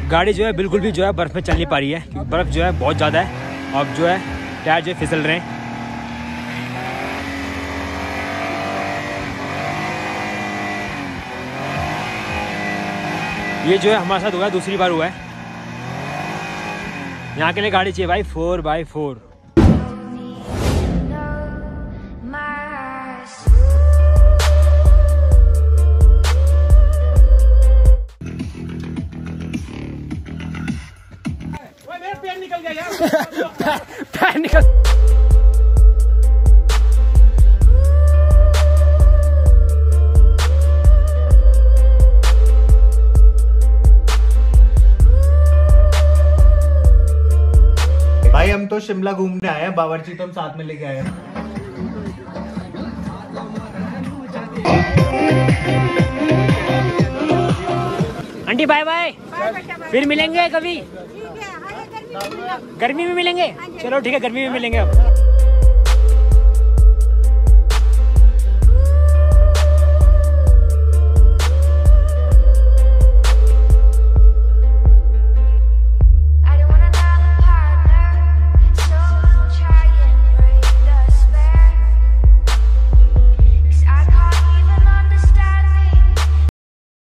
गाड़ी जो है बिल्कुल भी जो है बर्फ़ में चल नहीं पा रही है क्योंकि बर्फ़ जो है बहुत ज़्यादा है और जो है टायर जो है फिसल रहे हैं। ये जो है हमारे साथ हुआ है, दूसरी बार हुआ है। यहाँ के लिए गाड़ी चाहिए भाई 4x4। मेरा पैर निकल गया यार। पैर निकल। भाई हम तो शिमला घूमने आए हैं, बावर्ची तो हम साथ में लेके आए हैं। आंटी बाय बाय, फिर मिलेंगे कभी। गर्मी में मिलेंगे, चलो ठीक है गर्मी में मिलेंगे अब।